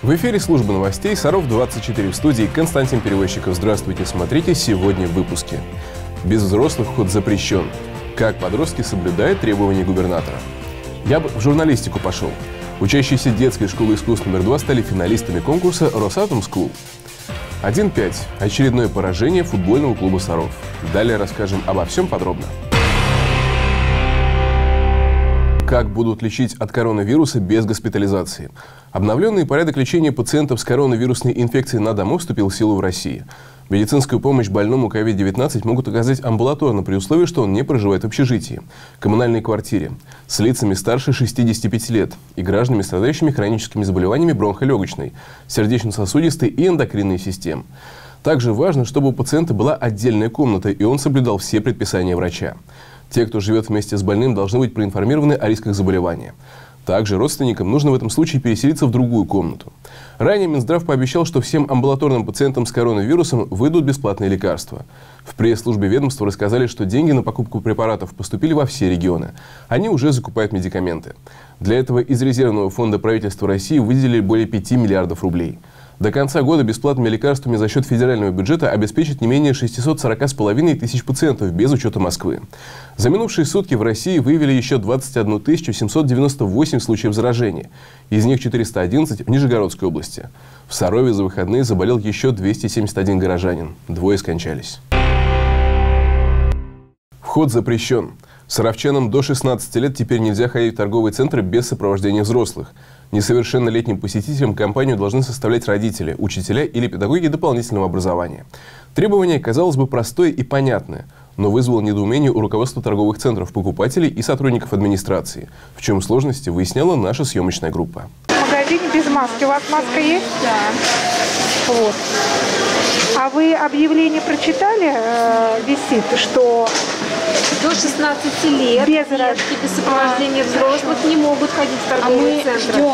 В эфире служба новостей «Саров-24», в студии Константин Перевозчиков. Здравствуйте, смотрите сегодня в выпуске. Без взрослых вход запрещен. Как подростки соблюдают требования губернатора. Я бы в журналистику пошел. Учащиеся детской школы искусств номер 2 стали финалистами конкурса «Росатом Скул». 1-5. Очередное поражение футбольного клуба «Саров». Далее расскажем обо всем подробно. Как будут лечить от коронавируса без госпитализации? Обновленный порядок лечения пациентов с коронавирусной инфекцией на дому вступил в силу в России. Медицинскую помощь больному COVID-19 могут оказать амбулаторно при условии, что он не проживает в общежитии, коммунальной квартире, с лицами старше 65 лет и гражданами, страдающими хроническими заболеваниями бронхолегочной, сердечно-сосудистой и эндокринной систем. Также важно, чтобы у пациента была отдельная комната, и он соблюдал все предписания врача. Те, кто живет вместе с больным, должны быть проинформированы о рисках заболевания. Также родственникам нужно в этом случае переселиться в другую комнату. Ранее Минздрав пообещал, что всем амбулаторным пациентам с коронавирусом выдадут бесплатные лекарства. В пресс-службе ведомства рассказали, что деньги на покупку препаратов поступили во все регионы. Они уже закупают медикаменты. Для этого из резервного фонда правительства России выделили более 5 миллиардов рублей. До конца года бесплатными лекарствами за счет федерального бюджета обеспечат не менее 640,5 тысяч пациентов без учета Москвы. За минувшие сутки в России выявили еще 21 798 случаев заражения. Из них 411 в Нижегородской области. В Сарове за выходные заболел еще 271 горожанин. Двое скончались. Вход запрещен. Саровчанам до 16 лет теперь нельзя ходить в торговые центры без сопровождения взрослых. Несовершеннолетним посетителям компанию должны составлять родители, учителя или педагоги дополнительного образования. Требование, казалось бы, простое и понятное, но вызвало недоумение у руководства торговых центров, покупателей и сотрудников администрации. В чем сложности, выясняла наша съемочная группа. В магазине без маски. У вас маска есть? Да. Вот. А вы объявление прочитали? Висит, что до 16 лет детки без сопровождения взрослых не могут ходить в торговые центры. Ждем.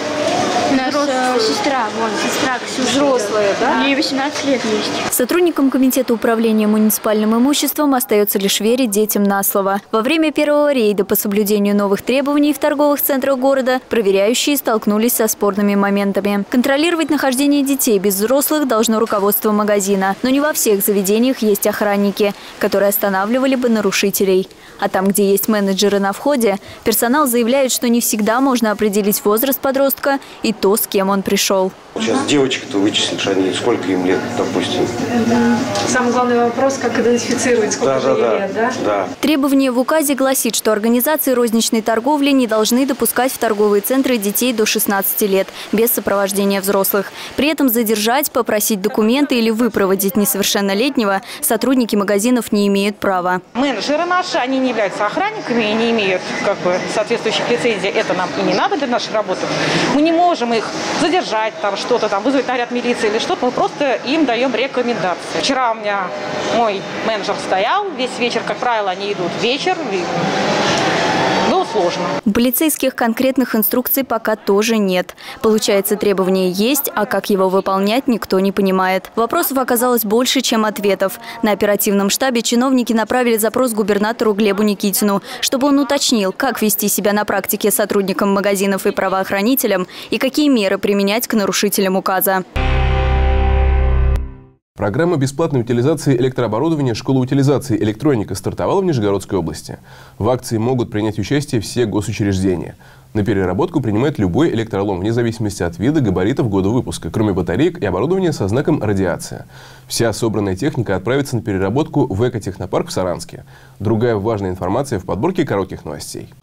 Наша сестра, сестра Ксюша. Взрослые, да? Ей 18 лет есть. Сотрудникам комитета управления муниципальным имуществом остается лишь верить детям на слово. Во время первого рейда по соблюдению новых требований в торговых центрах города проверяющие столкнулись со спорными моментами. Контролировать нахождение детей без взрослых должно руководство магазина. Но не во всех заведениях есть охранники, которые останавливали бы нарушителей. А там, где есть менеджеры на входе, персонал заявляет, что не всегда можно определить возраст подростка и то, с кем он пришел. Сейчас девочек-то вычислишь, они сколько им лет, допустим. Самый главный вопрос, как идентифицировать, сколько же ей лет, да? Да. Требование в указе гласит, что организации розничной торговли не должны допускать в торговые центры детей до 16 лет без сопровождения взрослых. При этом задержать, попросить документы или выпроводить несовершеннолетнего сотрудники магазинов не имеют права. Менеджеры наши, они не являются охранниками и не имеют соответствующих лицензий. Это нам и не надо для нашей работы. Мы не можем их задержать, что-то там, вызвать наряд милиции или что-то. Мы просто им даем рекомендации. Вчера у меня мой менеджер стоял весь вечер. Как правило, они идут вечер. Было сложно. У полицейских конкретных инструкций пока тоже нет. Получается, требование есть, а как его выполнять, никто не понимает. Вопросов оказалось больше, чем ответов. На оперативном штабе чиновники направили запрос губернатору Глебу Никитину, чтобы он уточнил, как вести себя на практике сотрудникам магазинов и правоохранителям и какие меры применять к нарушителям указа. Программа бесплатной утилизации электрооборудования «Школа утилизации электроника» стартовала в Нижегородской области. В акции могут принять участие все госучреждения. На переработку принимает любой электролом, вне зависимости от вида, габаритов, года выпуска, кроме батареек и оборудования со знаком «Радиация». Вся собранная техника отправится на переработку в экотехнопарк в Саранске. Другая важная информация в подборке коротких новостей.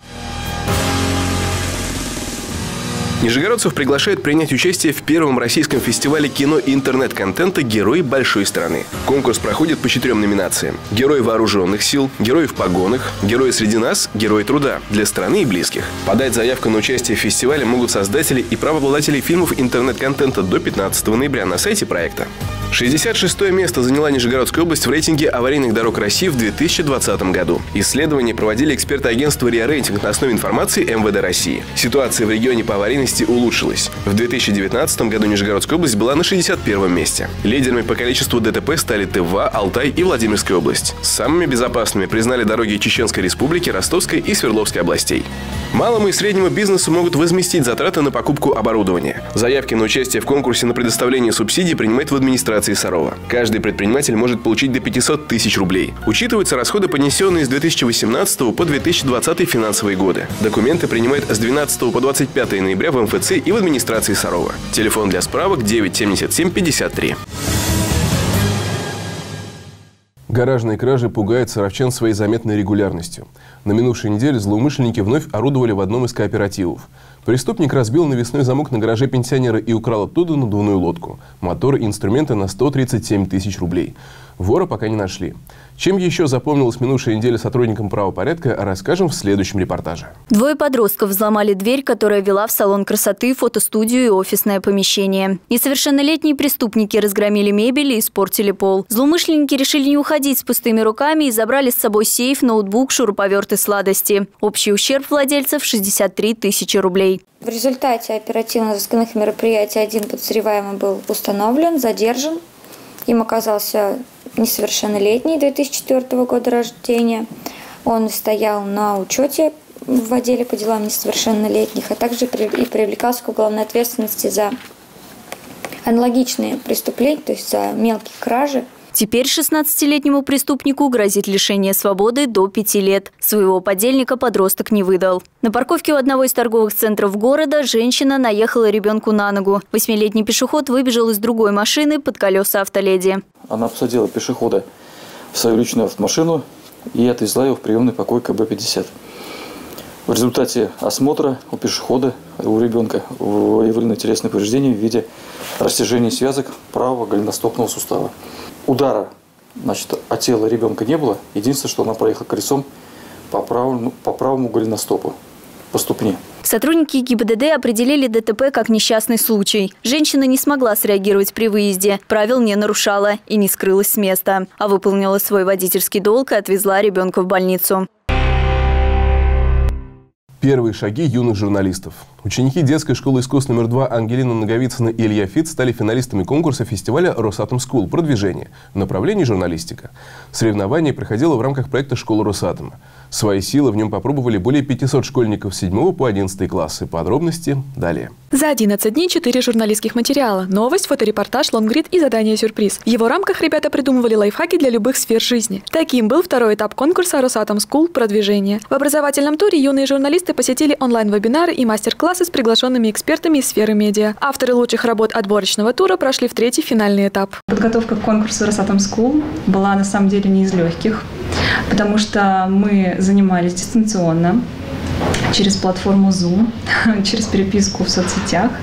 Нижегородцев приглашают принять участие в первом российском фестивале кино и интернет-контента «Герои большой страны». Конкурс проходит по 4 номинациям: «Герои вооруженных сил», «Герои в погонах», «Герои среди нас», «Герои труда» для страны и близких. Подать заявку на участие в фестивале могут создатели и правообладатели фильмов интернет-контента до 15 ноября на сайте проекта. 66-е место заняла Нижегородская область в рейтинге аварийных дорог России в 2020 году. Исследование проводили эксперты агентства РИА Рейтинг на основе информации МВД России. Ситуация в регионе по аварийности улучшилась. В 2019 году Нижегородская область была на 61-м месте. Лидерами по количеству ДТП стали Тыва, Алтай и Владимирская область. Самыми безопасными признали дороги Чеченской Республики, Ростовской и Свердловской областей. Малому и среднему бизнесу могут возместить затраты на покупку оборудования. Заявки на участие в конкурсе на предоставление субсидий принимает в администрации Сарова. Каждый предприниматель может получить до 500 тысяч рублей. Учитываются расходы, понесенные с 2018 по 2020 финансовые годы. Документы принимают с 12 по 25 ноября в МФЦ и в администрации Сарова. Телефон для справок 977 53. Гаражные кражи пугают саровчан своей заметной регулярностью. На минувшей неделе злоумышленники вновь орудовали в одном из кооперативов. Преступник разбил навесной замок на гараже пенсионера и украл оттуда надувную лодку, мотор и инструменты на 137 тысяч рублей. Вора пока не нашли. Чем еще запомнилась минувшая неделя сотрудникам правопорядка, расскажем в следующем репортаже. Двое подростков взломали дверь, которая вела в салон красоты, фотостудию и офисное помещение. Несовершеннолетние преступники разгромили мебель и испортили пол. Злоумышленники решили не уходить с пустыми руками и забрали с собой сейф, ноутбук, шуруповерт и сладости. Общий ущерб владельцев – 63 тысячи рублей. В результате оперативно-розыскных мероприятий один подозреваемый был установлен, задержан. Им оказался несовершеннолетний, 2004 года рождения. Он стоял на учете в отделе по делам несовершеннолетних, а также и привлекался к уголовной ответственности за аналогичные преступления, то есть за мелкие кражи. Теперь 16-летнему преступнику грозит лишение свободы до 5 лет. Своего подельника подросток не выдал. На парковке у одного из торговых центров города женщина наехала ребенку на ногу. 8-летний пешеход выбежал из другой машины под колеса автоледи. Она посадила пешехода в свою личную автомашину и отвезла его в приемный покой КБ-50. В результате осмотра у пешехода, у ребенка выявлены телесные повреждения в виде растяжения связок правого голеностопного сустава. Удара, от тела ребенка не было. Единственное, что она проехала колесом по правому голеностопу, по ступне. Сотрудники ГИБДД определили ДТП как несчастный случай. Женщина не смогла среагировать при выезде, правил не нарушала и не скрылась с места, а выполнила свой водительский долг и отвезла ребенка в больницу. Первые шаги юных журналистов. Ученики детской школы искусств номер 2 Ангелина Наговицына и Илья Фиц стали финалистами конкурса фестиваля «Росатом Скул. Продвижение» в направлении журналистика. Соревнование проходило в рамках проекта «Школа Росатома». Свои силы в нем попробовали более 500 школьников с 7 по 11 классы. Подробности далее. За 11 дней 4 журналистских материала. Новость, фоторепортаж, лонгрид и задание-сюрприз. В его рамках ребята придумывали лайфхаки для любых сфер жизни. Таким был второй этап конкурса «Росатом Скул. Продвижение». В образовательном туре юные журналисты посетили онлайн-вебинары и мастер-классы с приглашенными экспертами из сферы медиа. Авторы лучших работ отборочного тура прошли в третий финальный этап. Подготовка к конкурсу «Росатом Скул» была на самом деле не из легких, потому что мы занимались дистанционно, через платформу Zoom, через переписку в соцсетях.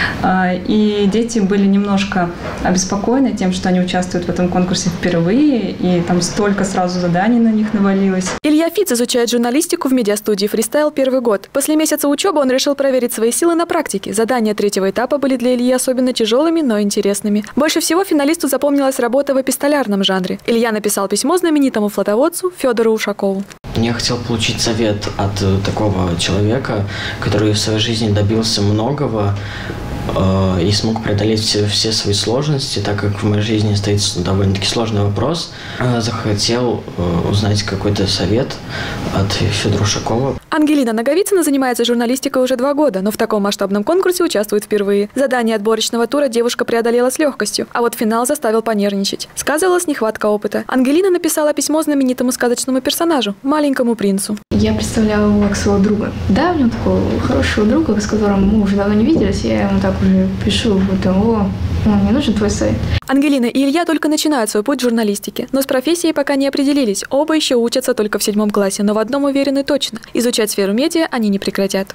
И дети были немножко обеспокоены тем, что они участвуют в этом конкурсе впервые, и там столько сразу заданий на них навалилось. Илья Фиц изучает журналистику в медиастудии «Фристайл» первый год. После месяца учебы он решил проверить свои силы на практике. Задания третьего этапа были для Ильи особенно тяжелыми, но интересными. Больше всего финалисту запомнилась работа в эпистолярном жанре. Илья написал письмо знаменитому флотоводцу Федору Ушакову. Я хотел получить совет от такого человека, который в своей жизни добился многого и смог преодолеть все свои сложности, так как в моей жизни стоит довольно-таки сложный вопрос. Захотел узнать какой-то совет от Федора Ушакова. Ангелина Наговицына занимается журналистикой уже 2 года, но в таком масштабном конкурсе участвует впервые. Задание отборочного тура девушка преодолела с легкостью, а вот финал заставил понервничать. Сказывалась нехватка опыта. Ангелина написала письмо знаменитому сказочному персонажу – маленькому принцу. Я представляла его как своего друга. Да, у него такого хорошего друга, с которым мы уже давно не виделись. Я ему так уже пишу, мне нужен твой совет. Ангелина и Илья только начинают свой путь в журналистике, но с профессией пока не определились. Оба еще учатся только в 7 классе, но в одном уверены точно – изучать сферу медиа они не прекратят.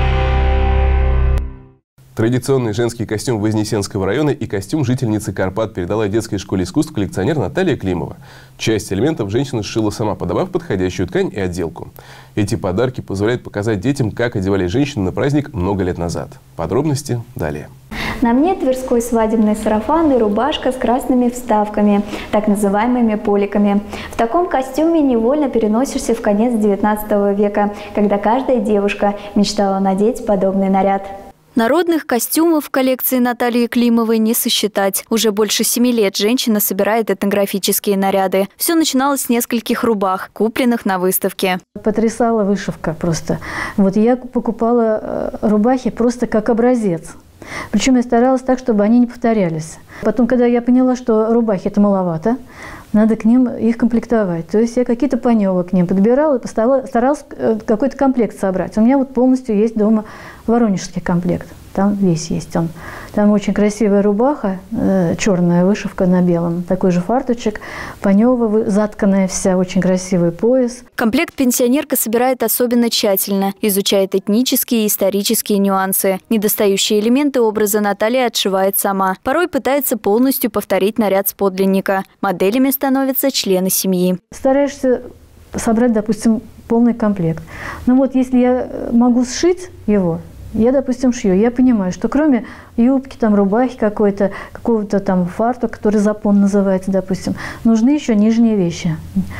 Традиционный женский костюм Вознесенского района и костюм жительницы Карпат передала детской школе искусств коллекционер Наталья Климова. Часть элементов женщина сшила сама, подобрав подходящую ткань и отделку. Эти подарки позволяют показать детям, как одевались женщины на праздник много лет назад. Подробности далее. На мне тверской свадебный сарафан и рубашка с красными вставками, так называемыми поликами. В таком костюме невольно переносишься в конец XIX века, когда каждая девушка мечтала надеть подобный наряд. Народных костюмов в коллекции Натальи Климовой не сосчитать. Уже больше 7 лет женщина собирает этнографические наряды. Все начиналось с нескольких рубах, купленных на выставке. Потрясала вышивка просто. Вот я покупала рубахи просто как образец. Причем я старалась так, чтобы они не повторялись. Потом, когда я поняла, что рубахи это маловато, надо к ним их комплектовать. То есть я какие-то паневы к ним подбирала и старалась какой-то комплект собрать. У меня вот полностью есть дома воронежский комплект. Там весь есть он. Там очень красивая рубаха, черная вышивка на белом. Такой же фарточек, паневая, затканная вся, очень красивый пояс. Комплект пенсионерка собирает особенно тщательно. Изучает этнические и исторические нюансы. Недостающие элементы образа Наталья отшивает сама. Порой пытается полностью повторить наряд с подлинника. Моделями становятся члены семьи. Стараешься собрать, допустим, полный комплект. Но вот если я могу сшить его, я, допустим, шью. Я понимаю, что кроме юбки, там, рубахи какой-то, какого-то там фартука, который запон называется, допустим, нужны еще нижние вещи,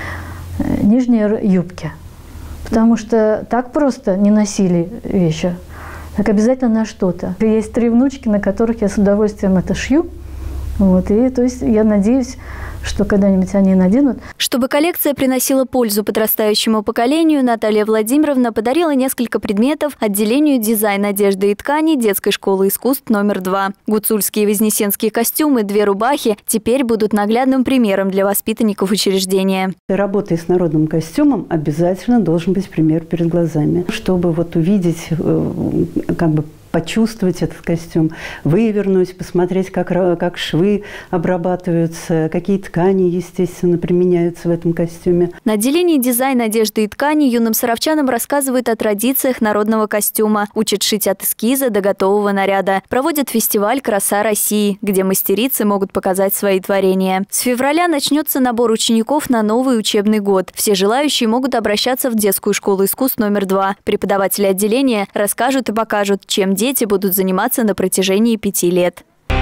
нижние юбки. Потому что так просто не носили вещи. Так обязательно на что-то. Есть 3 внучки, на которых я с удовольствием это шью. Вот, и то есть я надеюсь, что когда-нибудь они наденут. Чтобы коллекция приносила пользу подрастающему поколению, Наталья Владимировна подарила несколько предметов отделению дизайн одежды и тканей детской школы искусств номер 2. Гуцульские и вознесенские костюмы, 2 рубахи теперь будут наглядным примером для воспитанников учреждения. Работая с народным костюмом, обязательно должен быть пример перед глазами, чтобы вот увидеть, как бы почувствовать этот костюм, вывернуть, посмотреть, как швы обрабатываются, какие ткани, естественно, применяются в этом костюме. На отделении дизайн одежды и ткани юным саровчанам рассказывают о традициях народного костюма, учат шить от эскиза до готового наряда. Проводят фестиваль «Краса России», где мастерицы могут показать свои творения. С февраля начнется набор учеников на новый учебный год. Все желающие могут обращаться в детскую школу искусств номер 2. Преподаватели отделения расскажут и покажут, чем дети будут заниматься на протяжении 5 лет.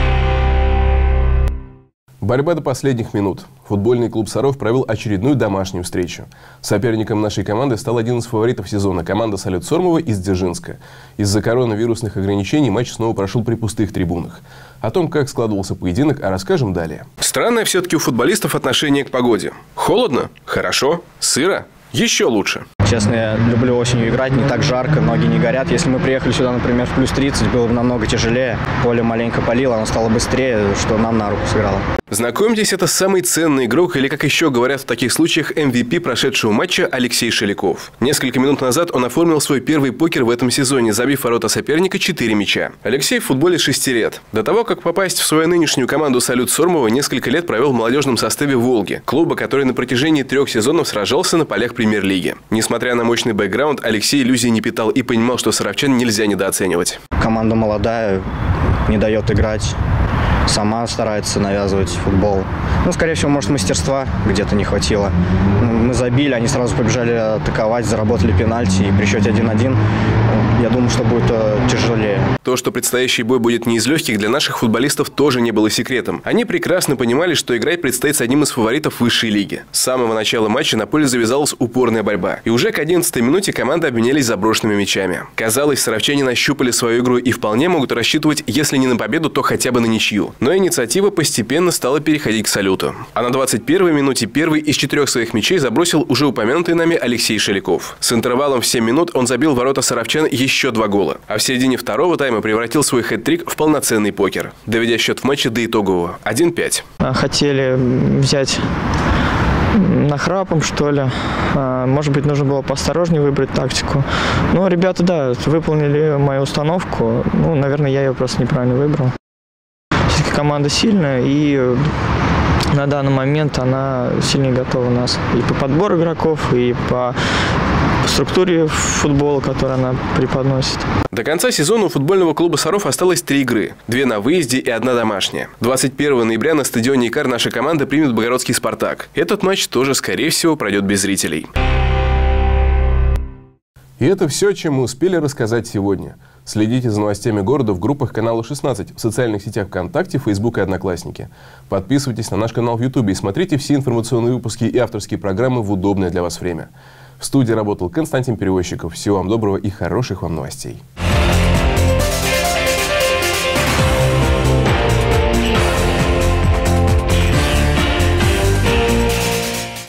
Борьба до последних минут. Футбольный клуб «Саров» провел очередную домашнюю встречу. Соперником нашей команды стал один из фаворитов сезона – команда «Салют Сормова» из Дзержинска. Из-за коронавирусных ограничений матч снова прошел при пустых трибунах. О том, как складывался поединок, расскажем далее. Странное все-таки у футболистов отношение к погоде. Холодно? Хорошо. Сыро? Еще лучше. Честно, я люблю осенью играть, не так жарко, ноги не горят. Если мы приехали сюда, например, в плюс 30, было бы намного тяжелее. Поле маленько палило, оно стало быстрее, что нам на руку сыграло. Знакомьтесь, это самый ценный игрок, или, как еще говорят в таких случаях, MVP прошедшего матча Алексей Шеляков. Несколько минут назад он оформил свой первый покер в этом сезоне, забив в ворота соперника 4 мяча. Алексей в футболе 6 лет. До того, как попасть в свою нынешнюю команду «Салют Сормова», несколько лет провел в молодежном составе «Волги», клуба, который на протяжении 3 сезонов сражался на полях премьер-лиги. Несмотря на мощный бэкграунд, Алексей иллюзий не питал и понимал, что саровчан нельзя недооценивать. Команда молодая, не дает играть. Сама старается навязывать футбол. Ну, скорее всего, может, мастерства где-то не хватило. Мы забили, они сразу побежали атаковать, заработали пенальти. И при счете 1-1, я думаю, что будет тяжелее. То, что предстоящий бой будет не из легких, для наших футболистов тоже не было секретом. Они прекрасно понимали, что играть предстоит с одним из фаворитов высшей лиги. С самого начала матча на поле завязалась упорная борьба. И уже к 11-й минуте команды обменялись заброшенными мячами. Казалось, саровчане нащупали свою игру и вполне могут рассчитывать, если не на победу, то хотя бы на ничью. Но инициатива постепенно стала переходить к «Салюту». А на 21-й минуте первый из 4 своих мячей забросил уже упомянутый нами Алексей Шеляков. С интервалом в 7 минут он забил в ворота саровчан еще 2 гола. А в середине второго тайма превратил свой хэт-трик в полноценный покер, доведя счет в матче до итогового 1-5. Хотели взять нахрапом, что ли. Может быть, нужно было поосторожнее выбрать тактику. Но ребята, да, выполнили мою установку. Ну, наверное, я ее просто неправильно выбрал. Все-таки команда сильная, и на данный момент она сильнее готова нас. И по подбору игроков, и по структуре футбола, который она преподносит. До конца сезона у футбольного клуба «Саров» осталось 3 игры. 2 на выезде и 1 домашняя. 21 ноября на стадионе «Икар» наша команда примет богородский «Спартак». Этот матч тоже, скорее всего, пройдет без зрителей. И это все, чем мы успели рассказать сегодня. Следите за новостями города в группах канала 16, в социальных сетях ВКонтакте, Фейсбук и Одноклассники. Подписывайтесь на наш канал в Ютубе и смотрите все информационные выпуски и авторские программы в удобное для вас время. В студии работал Константин Перевозчиков. Всего вам доброго и хороших вам новостей.